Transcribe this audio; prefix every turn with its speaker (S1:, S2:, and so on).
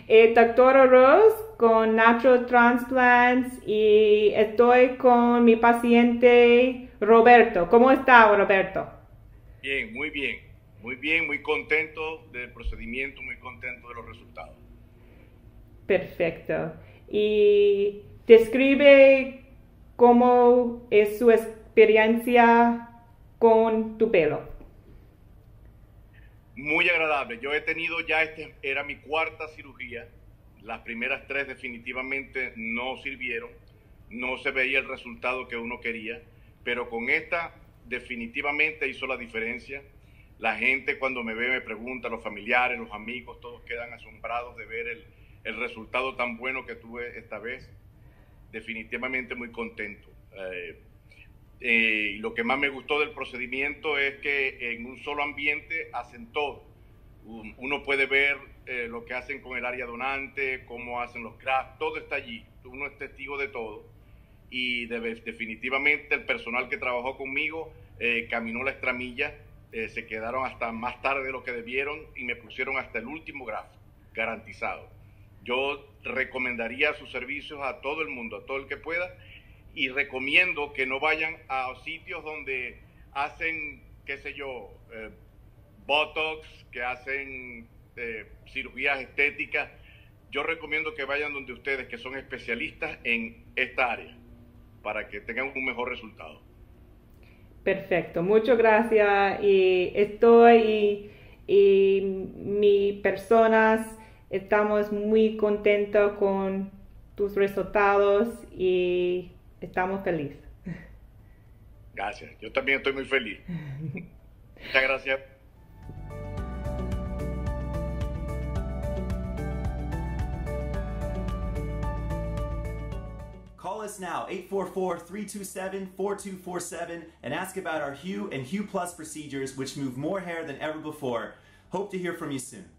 S1: Doctor Rose con Natural Transplants y estoy con mi paciente Roberto. ¿Cómo está, Roberto?
S2: Bien, muy bien. Muy bien, muy contento del procedimiento, muy contento de los resultados.
S1: Perfecto. Y describe cómo es su experiencia con tu pelo.
S2: Muy agradable. Yo he tenido ya, era mi cuarta cirugía. Las primeras tres definitivamente no sirvieron. No se veía el resultado que uno quería. Pero con esta definitivamente hizo la diferencia. La gente cuando me ve me pregunta, los familiares, los amigos, todos quedan asombrados de ver el resultado tan bueno que tuve esta vez. Definitivamente muy contento. Lo que más me gustó del procedimiento es que en un solo ambiente hacen todo. Uno puede ver lo que hacen con el área donante, cómo hacen los grafts, todo está allí. Uno es testigo de todo. Y definitivamente el personal que trabajó conmigo caminó la extramilla, se quedaron hasta más tarde de lo que debieron y me pusieron hasta el último graft, garantizado. Yo recomendaría sus servicios a todo el mundo, a todo el que pueda, y recomiendo que no vayan a sitios donde hacen, qué sé yo, Botox, que hacen cirugías estéticas. Yo recomiendo que vayan donde ustedes, que son especialistas en esta área, para que tengan un mejor resultado.
S1: Perfecto, muchas gracias. Y estoy y mis personas estamos muy contentos con tus resultados y estamos felices.
S2: Gracias, yo también estoy muy feliz. Muchas gracias.
S3: Call us now, 844-327-4247, and ask about our Hue and Hue Plus procedures, which move more hair than ever before. Hope to hear from you soon.